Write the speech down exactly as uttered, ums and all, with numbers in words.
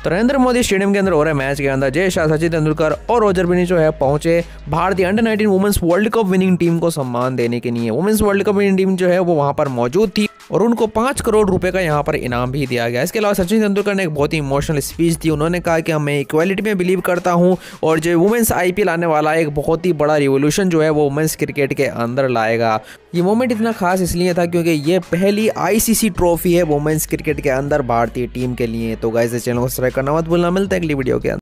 तो नरेंद्र मोदी स्टेडियम के अंदर हो रहे मैच के अंदर जय शाह, सचिन तेंदुलकर और रोजर बिन्नी जो है पहुंचे भारतीय under nineteen women's world cup winning team को सम्मान देने के लिए। Women's world cup winning team जो है वो वहां पर मौजूद थी और उनको पांच करोड़ रुपए का यहाँ पर इनाम भी दिया गया। इसके अलावा सचिन तेंदुलकर ने एक बहुत ही इमोशनल स्पीच दी। उन्होंने कहा कि मैं इक्वालिटी में बिलीव करता हूँ और जो वुमेन्स आईपीएल आने वाला है एक बहुत ही बड़ा रिवोल्यूशन जो है वो वुमेन्स क्रिकेट के अंदर लाएगा। ये मोमेंट इतना खास इसलिए था क्योंकि ये पहली आईसीसी ट्रॉफी है वुमेन्स क्रिकेट के अंदर भारतीय टीम के लिए। तो गाइस चैनल को सब्सक्राइब करना मत भूलना। मिलता है अगली वीडियो के अंदर।